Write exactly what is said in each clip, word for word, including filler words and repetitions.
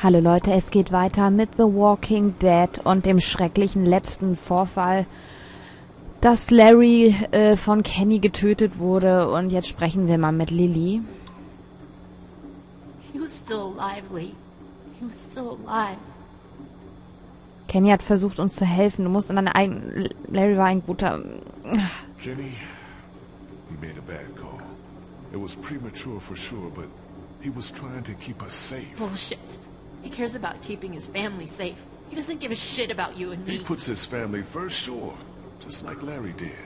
Hallo Leute, es geht weiter mit The Walking Dead und dem schrecklichen letzten Vorfall, dass Larry äh, von Kenny getötet wurde. Und jetzt sprechen wir mal mit Lilly. He was still alive, Lee. He was still alive. Kenny hat versucht, uns zu helfen. Du musst in deine eigenen... Larry war ein guter... Jenny, he made a bad call. It was premature for sure, but he was trying to keep us safe. Bullshit. He cares about keeping his family safe. He doesn't give a shit about you and me. He puts his family first, sure. Just like Larry did.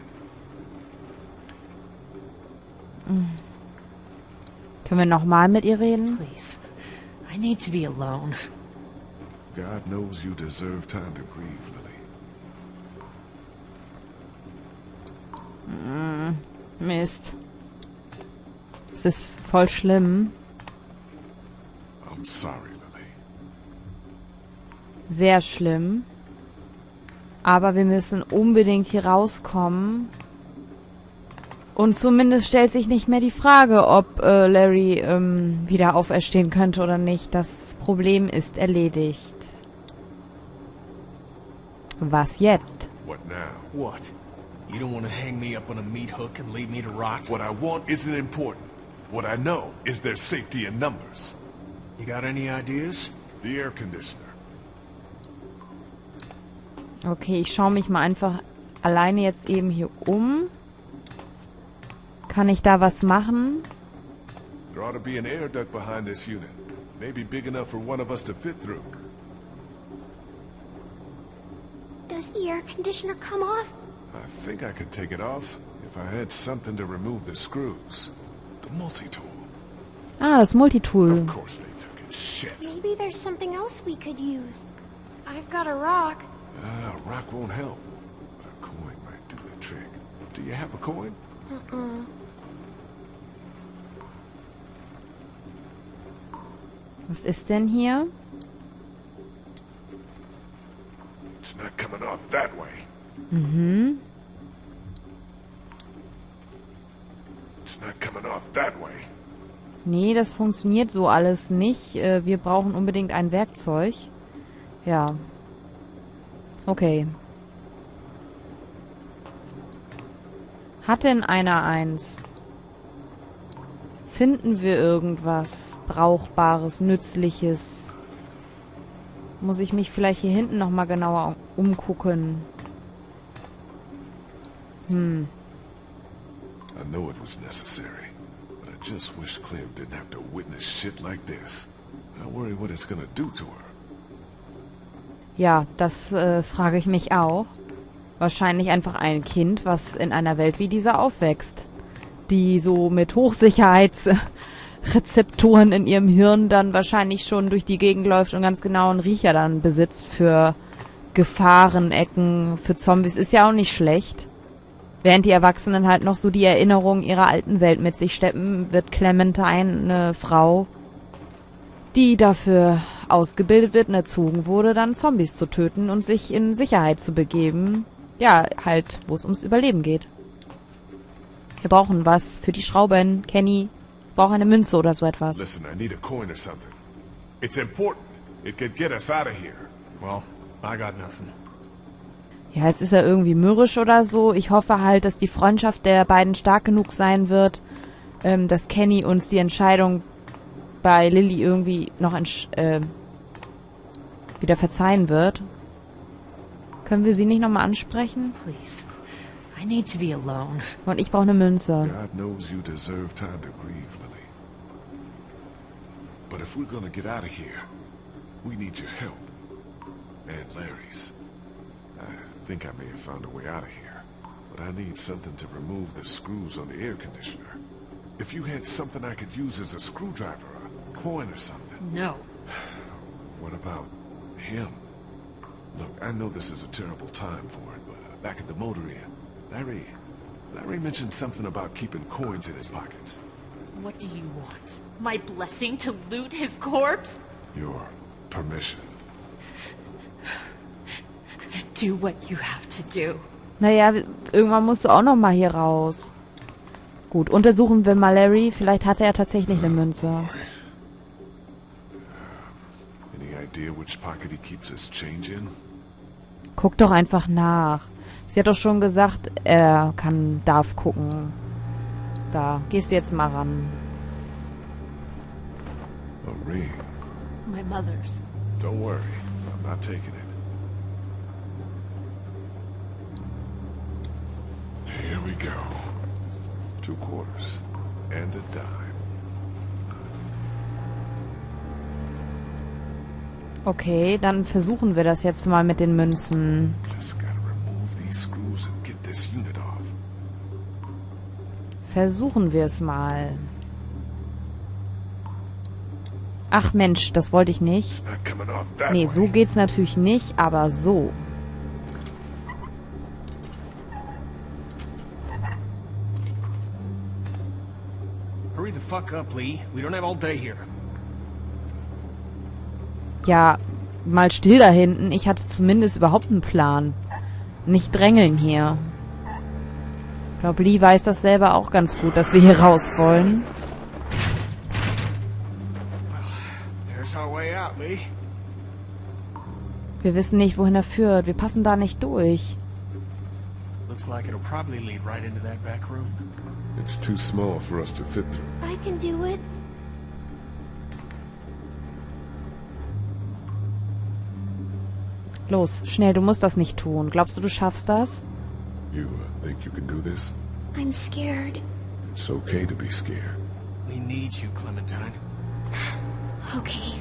Mm. Können wir nochmal mit ihr reden? Please. I need to be alone. God knows you deserve time to grieve, Lily. Mm. Mist. Es ist voll schlimm. I'm sorry, Lily. Sehr schlimm. Aber wir müssen unbedingt hier rauskommen. Und zumindest stellt sich nicht mehr die Frage, ob äh, Larry ähm, wieder auferstehen könnte oder nicht. Das Problem ist erledigt. Was jetzt? What now? What? You don't want to hang me up on a meat hook and leave me to rot? What I want isn't important. What I know is there's safety in numbers. You got any ideas? The air conditioner. Okay, ich schaue mich mal einfach alleine jetzt eben hier um. Kann ich da was machen? There ought to be an air duct behind this unit. Maybe big enough for one of us to fit through. Does the air conditioner come off? I think I could take it off if I had something to remove the screws. The multi-tool. Ah, das Multitool. Of course they took it. Shit. Maybe there's something else we could use. I've got a rock. Ah, a rock won't help. But a coin might do the trick. Do you have a coin? Uh-uh. Was ist denn hier? It's not coming off that way. Mhm. It's not coming off that way. Nee, das funktioniert so alles nicht. Äh, wir brauchen unbedingt ein Werkzeug. Ja. Okay. Hat denn einer eins? Finden wir irgendwas Brauchbares, Nützliches? Muss ich mich vielleicht hier hinten nochmal genauer umgucken? Hm. I know it was necessary, but I just wish Clem didn't have to witness shit like this. I worry what it's gonna do to her. Ja, das äh, frage ich mich auch. Wahrscheinlich einfach ein Kind, was in einer Welt wie dieser aufwächst. Die so mit Hochsicherheitsrezeptoren in ihrem Hirn dann wahrscheinlich schon durch die Gegend läuft und ganz genau einen Riecher dann besitzt für Gefahrenecken, für Zombies. Ist ja auch nicht schlecht. Während die Erwachsenen halt noch so die Erinnerung ihrer alten Welt mit sich schleppen, wird Clementine eine Frau, die dafür ausgebildet wird und erzogen wurde, dann Zombies zu töten und sich in Sicherheit zu begeben. Ja, halt, wo es ums Überleben geht. Wir brauchen was für die Schrauben. Kenny braucht eine Münze oder so etwas. Listen, I need a coin or something. It's important. It could get us out of here. Well, I got nothing. Ja, jetzt ist er irgendwie mürrisch oder so. Ich hoffe halt, dass die Freundschaft der beiden stark genug sein wird, ähm, dass Kenny uns die Entscheidung bei Lilly irgendwie noch äh, wieder verzeihen wird. Können wir sie nicht nochmal ansprechen? Please. I need to be alone. Und ich brauche eine Münze. God knows you deserve time to grieve, Lily. But if we're gonna get out of here, we need your help. And Larry's. I think I may have found a way out of here. But I need something to remove the screws on the air conditioner. If you had something I could use as a screwdriver, a coin or something. No. What about him? Look, I know this is a terrible time for it, but uh, back at the motor inn, Larry... Larry mentioned something about keeping coins in his pockets. What do you want? My blessing to loot his corpse? Your permission. Do what you have to do. Naja, irgendwann musst du auch noch mal hier raus. Gut, untersuchen wir mal Larry. Vielleicht hatte er tatsächlich eine Münze. Any idea which pocket he keeps his change in? Guck doch einfach nach. Sie hat doch schon gesagt, er kann, darf gucken. Da, gehst du jetzt mal ran. A ring. My mother's. Don't worry, I'm not taking it. Here we go. Two quarters and a dime. Okay, dann versuchen wir das jetzt mal mit den Münzen. Just gotta remove these screws and get this unit off. Versuchen wir es mal. Ach Mensch, das wollte ich nicht. It's not coming off that Nee, way. so geht's natürlich nicht, aber so. Hurry the fuck up, Lee. We don't have all day here. Ja, mal still da hinten. Ich hatte zumindest überhaupt einen Plan. Nicht drängeln hier. Ich glaube, Lee weiß das selber auch ganz gut, dass wir hier raus wollen. There's our way out, Lee. Wir wissen nicht, wohin er führt. Wir passen da nicht durch. Looks like it'll probably lead right into that back room. It's too small for us to fit through. I can do it. Los, schnell, du musst das nicht tun. Glaubst du, du schaffst das? You uh, think you can do this? I'm scared. It's okay to be scared. We need you, Clementine. Okay.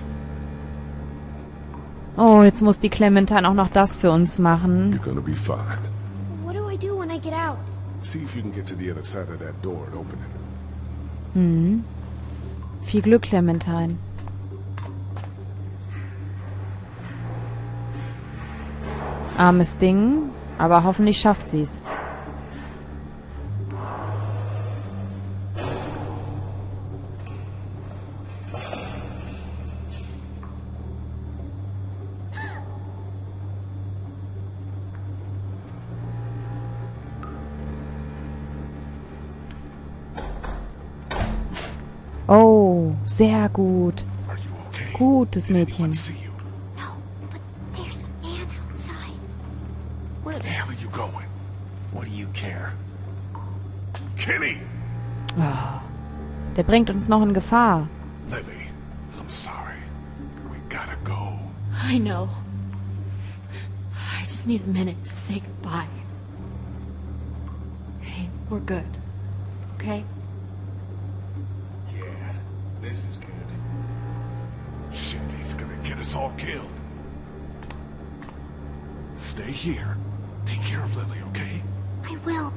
Oh, jetzt muss die Clementine auch noch das für uns machen. You're gonna be fine. What do I do when I get out? See if you can get to the other side of that door and open it. Hm. Viel Glück, Clementine. Armes Ding, aber hoffentlich schafft sie's. Oh, sehr gut. Are you okay? Gutes Did anyone Mädchen. see you? No, but there's a man outside. Where the hell are you going? What do you care? Kenny! Ah, der bringt uns noch in Gefahr. Lily, I'm sorry. We gotta go. I know. I just need a minute to say goodbye. Hey, we're good. Okay? Yeah, this is good. Shit, he's gonna get us all killed. Stay here. Take care of Lily, okay? I will.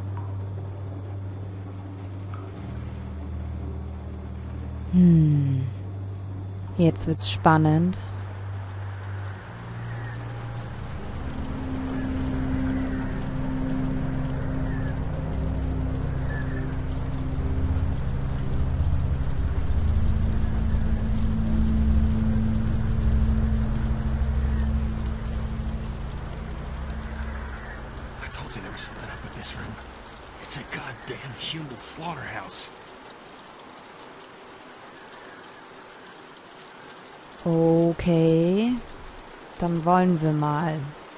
Hm. Jetzt wird's spannend. I told you there was something up with this room. It's a goddamn human slaughterhouse. Okay. Dann wollen wir mal.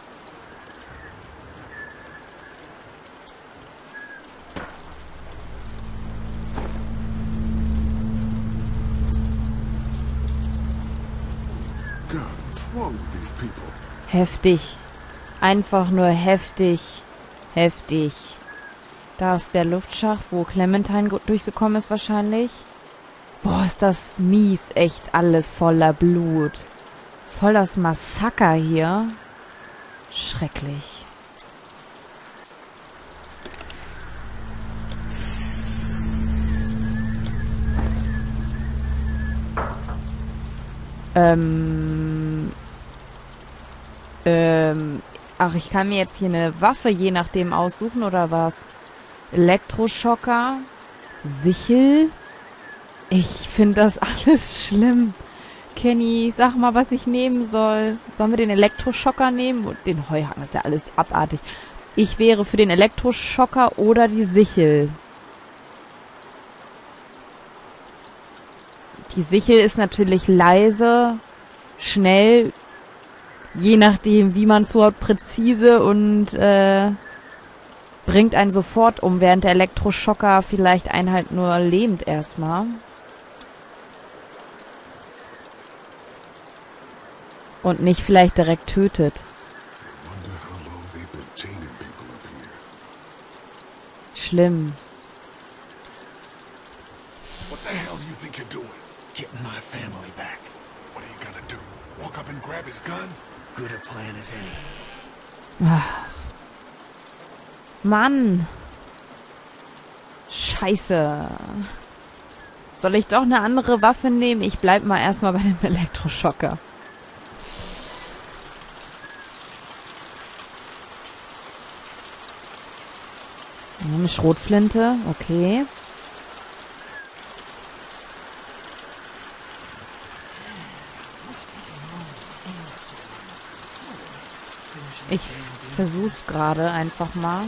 God, what's wrong with these people? Heftig. Einfach nur heftig. Heftig. Da ist der Luftschacht, wo Clementine go- durchgekommen ist wahrscheinlich. Boah, ist das mies. Echt alles voller Blut. Voll das Massaker hier. Schrecklich. Ähm... Ähm... Ach, ich kann mir jetzt hier eine Waffe je nachdem aussuchen, oder was? Elektroschocker? Sichel? Ich finde das alles schlimm. Kenny, sag mal, was ich nehmen soll. Sollen wir den Elektroschocker nehmen? Und den Heuhaken, das ist ja alles abartig. Ich wäre für den Elektroschocker oder die Sichel. Die Sichel ist natürlich leise, schnell, je nachdem, wie man zuhaut, präzise und äh, bringt einen sofort um, während der Elektroschocker vielleicht einen halt nur lähmt erstmal. Und nicht vielleicht direkt tötet. Schlimm. What the hell do you think you're doing? Getting my family back. What are you gonna do? Walk up and grab his gun? Good a plan as any. Ach. Mann. Scheiße. Soll ich doch eine andere Waffe nehmen? Ich bleib mal erstmal bei dem Elektroschocker. Eine Schrotflinte, okay. Ich versuch's gerade einfach mal.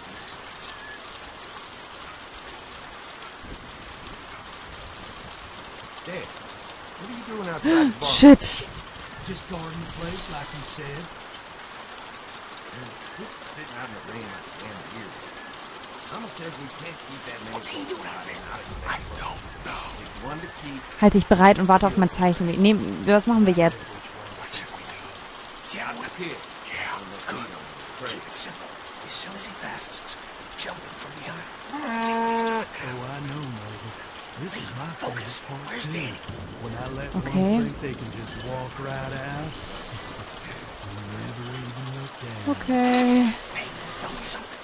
Shit. Just guarding the place like you said. Sitting out in the rain like a damn deer. Mama says we can't keep that many. What's he doing out there? I don't know. One to keep. Halt dich bereit und warte auf mein Zeichen. Nee, was machen wir jetzt? What should we do? Yeah, with kid. Yeah, good. Keep it simple. As soon as he passes us, jump him from behind. See what he's doing now. Oh, I know, Mabel. This is my Focus. favorite part Where's too. Danny? When I let Okay. one think they can just walk right out, you never even look down. Okay. Hey, tell me something.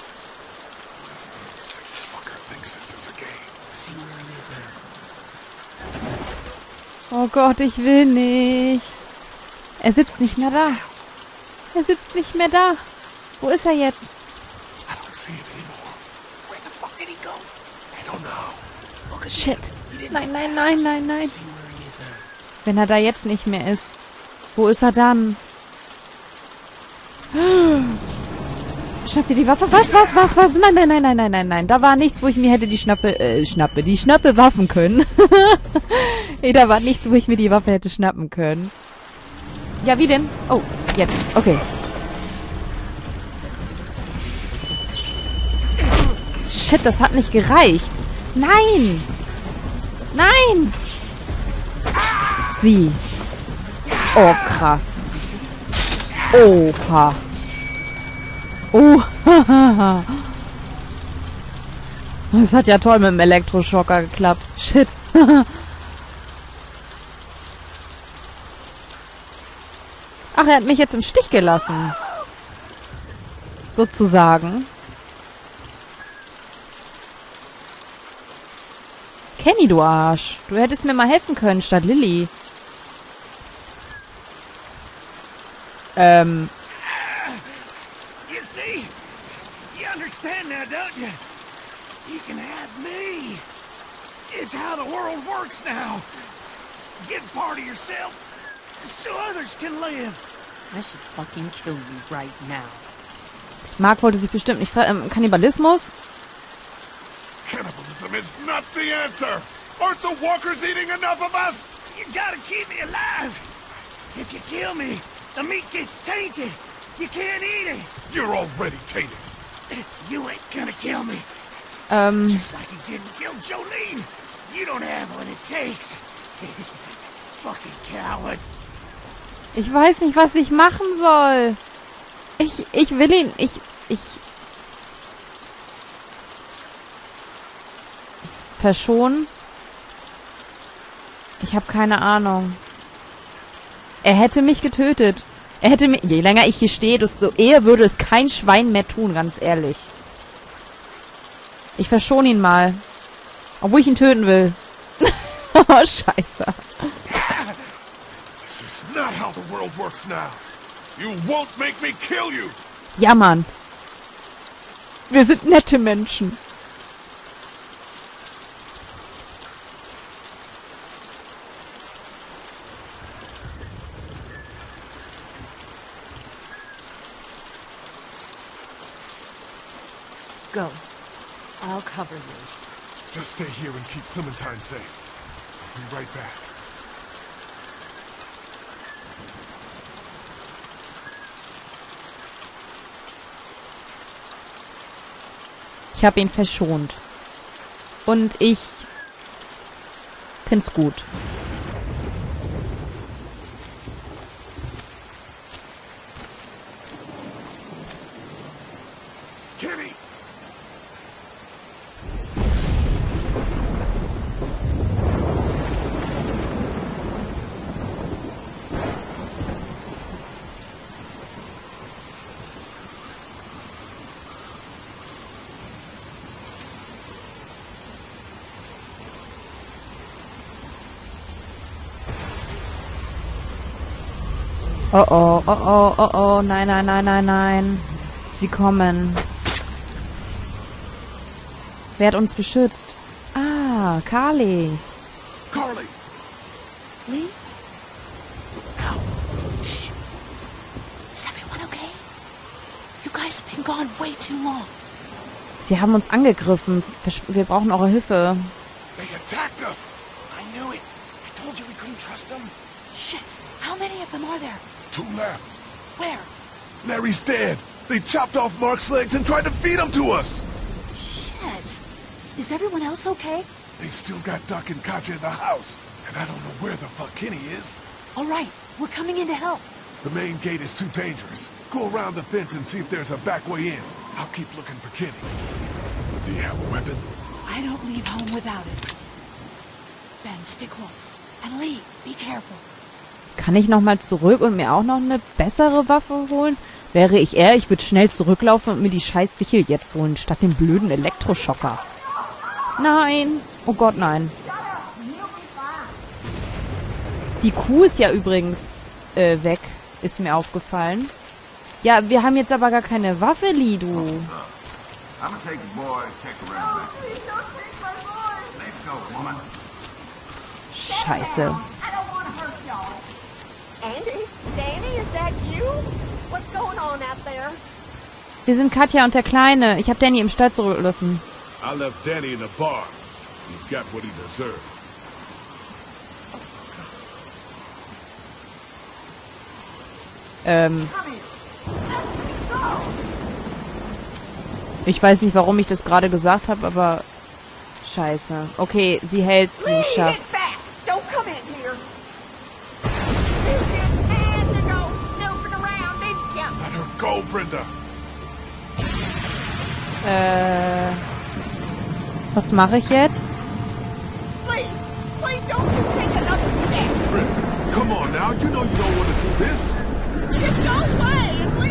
Sick fucker thinks this is a game. See where he is now. Oh Gott, ich will nicht. Er sitzt nicht mehr da. Er sitzt nicht mehr da. Wo ist er jetzt? I don't see it anymore. Where the fuck did he go? I don't know. Look at Shit. He didn't Nein, go nein, past nein, us. nein, nein. See where he is now. Wenn er da jetzt nicht mehr ist. Wo ist er dann? Schnapp dir die Waffe. Was, was, was, was? Nein, nein, nein, nein, nein, nein, nein. Da war nichts, wo ich mir hätte die Schnappe, äh, Schnappe, die Schnappe waffen können. Ey, da war nichts, wo ich mir die Waffe hätte schnappen können. Ja, wie denn? Oh, jetzt. Okay. Shit, das hat nicht gereicht. Nein! Nein! Sie. Oh, krass. Opa. Oh, das hat ja toll mit dem Elektroschocker geklappt. Shit. Ach, er hat mich jetzt im Stich gelassen. Sozusagen. Kenny, du Arsch. Du hättest mir mal helfen können statt Lilly. Ähm. You see? You understand now, don't you? You can have me. It's how the world works now. Get part of yourself so others can live. I should fucking kill you right now. Mark wollte sich bestimmt nicht fragen. Ähm, Kannibalismus? Cannibalism is not the answer! Aren't the walkers eating enough of us? You gotta keep me alive. If you kill me, the meat gets tainted. You can't eat it. You're already tainted. You ain't gonna kill me. Ähm, Just like you didn't kill Jolene. You don't have what it takes. Fucking coward. ich weiß nicht, was ich machen soll. Ich, ich will ihn, ich, ich... Verschonen? Ich habe keine Ahnung. Er hätte mich getötet. Er hätte mich... Je länger ich hier stehe, desto eher würde es kein Schwein mehr tun, ganz ehrlich. Ich verschone ihn mal. Obwohl ich ihn töten will. Oh, scheiße. This is not how the world works now. You won't make me kill you! Ja, Mann. Wir sind nette Menschen. Go. I'll cover you. Just stay here and keep Clementine safe. I'll be right back. Ich habe ihn verschont. Und ich find's gut. Kenny! Oh oh, oh oh, oh oh, nein, nein, nein, nein, nein. Sie kommen. Wer hat uns beschützt? Ah, Carly. Carly! Lee? Is everyone okay? You guys have been gone way too long. Sie haben uns angegriffen. Wir brauchen eure Hilfe. They attacked us! I knew it. I told you we couldn't trust them. Shit. How many of them are there? Two left. Where? Larry's dead! They chopped off Mark's legs and tried to feed him to us! Shit. Is everyone else okay? They've still got Duck and Katja in the house, and I don't know where the fuck Kenny is. All right. We're coming in to help. The main gate is too dangerous. Go around the fence and see if there's a back way in. I'll keep looking for Kenny. Do you have a weapon? I don't leave home without it. Ben, stick close. And Lee, be careful. Kann ich nochmal zurück und mir auch noch eine bessere Waffe holen? Wäre ich er, ich würde schnell zurücklaufen und mir die scheiß Sichel jetzt holen, statt dem blöden Elektroschocker. Nein! Oh Gott, nein. Die Kuh ist ja übrigens äh, weg, ist mir aufgefallen. Ja, wir haben jetzt aber gar keine Waffe, Lee, du. Scheiße. Andy? Danny, is that you? What's going on out there? Wir sind Katja und der Kleine. Ich habe Danny im Stall zurückgelassen. I left Danny in the bar. He got what he deserved. Ähm. Ich weiß nicht, warum ich das gerade gesagt habe, aber scheiße. Okay, sie hält den Schach. Get back! Don't come in here! You just had to go snooping around, didn't ya? Let her go, Brenda! Äh. Was mache ich jetzt? Please, please don't you take another step! Brenda, come on now. You know you don't want to do this. Just go away and